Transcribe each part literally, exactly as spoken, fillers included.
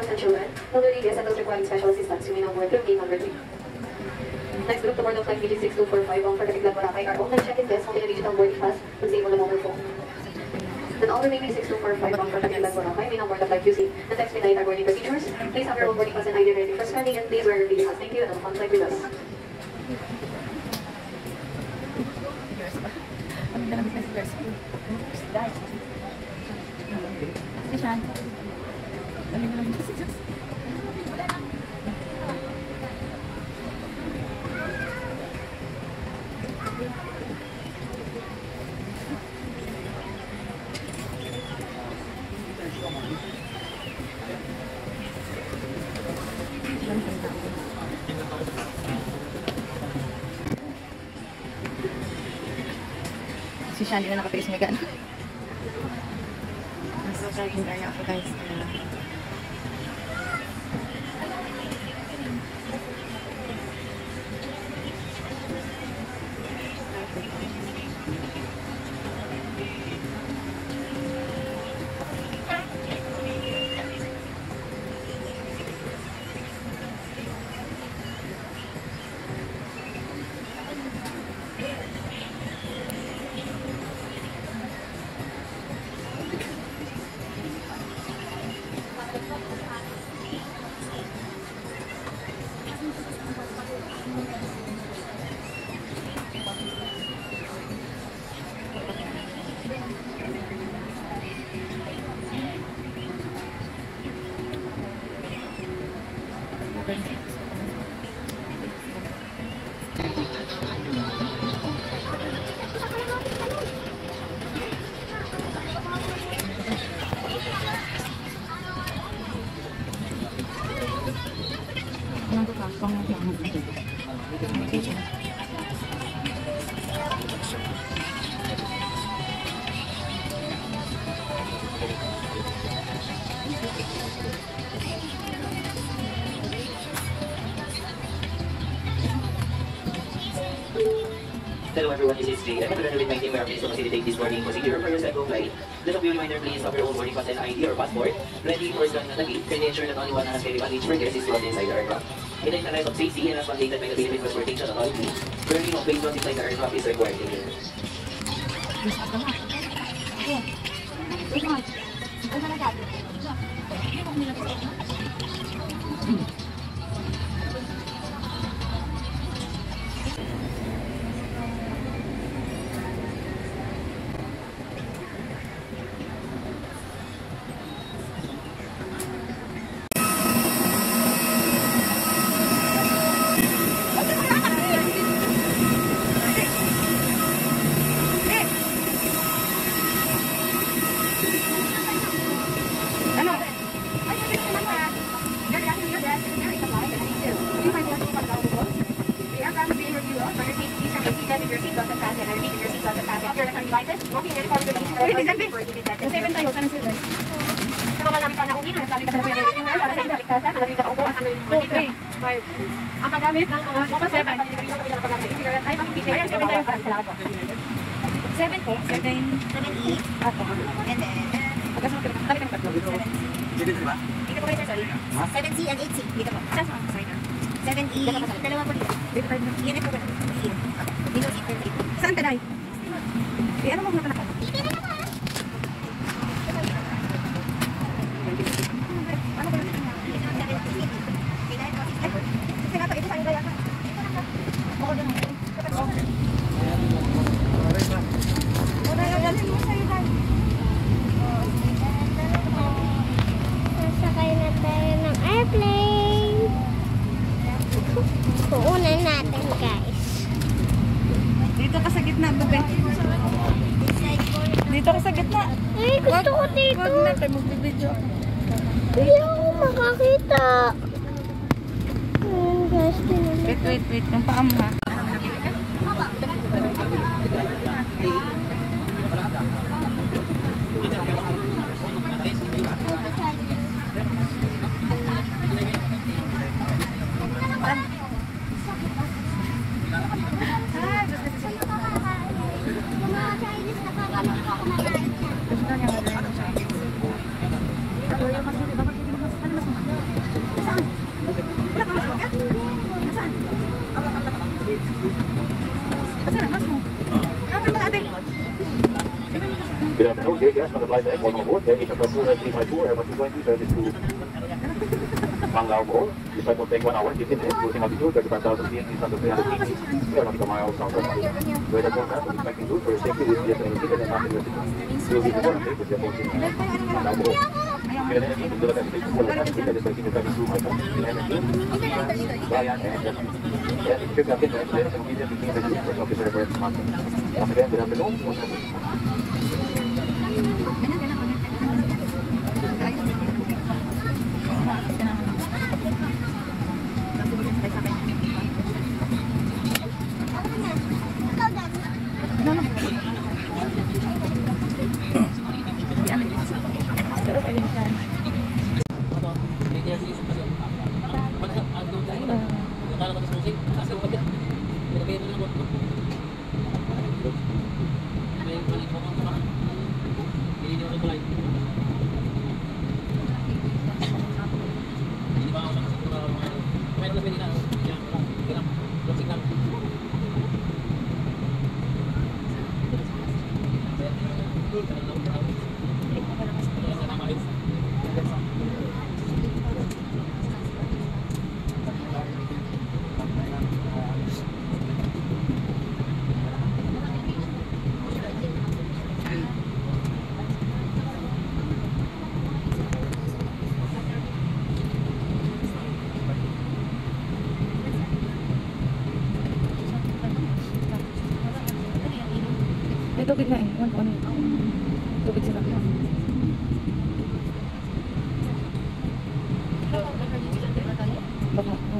adults and children. Elderly guests and those requiring special assistance, you may now board through gate number three. Next group to board of flight V G six two four five bound for Taguig Boracay are online check-in guests holding a digital boarding pass with same on the mobile phone. Then all remaining six two four five bound for Taguig Boracay may now board the flight using the text midnight boarding procedures. Please have your own boarding pass and I D ready for scanning and please wear your baby mask. Thank you and have a fun flight with us. Si Shandy na naka-face may gano'n. Nasa driving area ako guys. Hello everyone, this is Jay. I'm together with my team. We are pleased to facilitate this boarding procedure for your second flight. Just a few reminder please of your own boarding pass and I D or passport. Ready for scanning at the gate. Kindly ensure that only one has carry baggage per guest is brought inside the aircraft. In the interest of safety and as mandated by the Philippine Transportation Authority, burning of patrons inside the aircraft is required here. Ang paggamit ng mga Mocha seven, ay makikita ay seven tayo para sa lahat po. seven po, seven, seven E. Opo. And then, pagkasama ko, kami kami tatlo. seven C. Dito po kayo, sir, sorry. seven C and eight C. Dito po. Saan po? Sorry na. seven E. Dalawa po dito. Dito tayo. Yan po ba? Dito C. Saan tayo? Eh, ano mo muna ka? Dito na po. Sasakay na tayo ng airplane. Puunan natin guys. Dito ka sa gitna, bebe. Dito ka sa gitna. Ay, gusto ko dito. Huwag na, tayo magbibidyo. Hindi ako makakita. Ayan guys, tinan. Wait, wait, wait. Yung paa mo ha. Gusto niya dear guests on the flight deck, welcome aboard. Air Asia Pasura three five four, Airbus two twenty, service to Manglao Bohol. This flight will take one hour, fifteen minutes, cruising altitude thirty-five thousand feet, east under three hundred feet, three nautical miles southwest. Weather forecast will be expecting good for your safety with yes and ticket and not in We will be before and safe with the approaching Manglao Bohol. Kaya na natin, ito lang ang station po lang natin, kaya despite you coming through my phone, and Bayan and Jasmine. And if you're captain, then there's an immediate between the two first officer for its mountain. Once again, good afternoon. May tubig na eh. Ano ano? Tubig sila. Baka. Oh.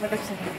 Tapos,